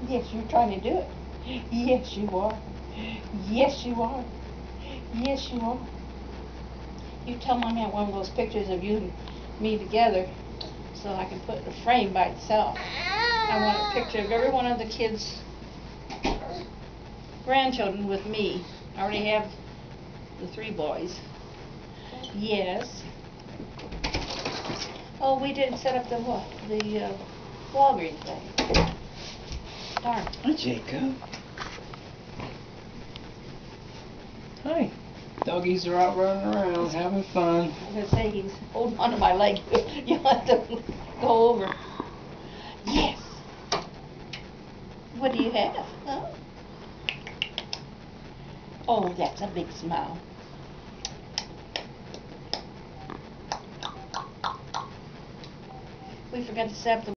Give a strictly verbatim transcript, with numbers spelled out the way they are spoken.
Yes, you're trying to do it. Yes, you are. Yes, you are. Yes, you are. You tell Mommy I want one of those pictures of you and me together so I can put it in a frame by itself. I want a picture of every one of the kids' grandchildren with me. I already have the three boys. Yes. Oh, we didn't set up the what? The uh, Walgreens thing. Darn. Hi, Jacob. Hi. Doggies are out running around, having fun. I was gonna say he's holding onto my leg. You let them go over. Yes. What do you have? Huh? Oh, that's a big smile. We forgot to set up the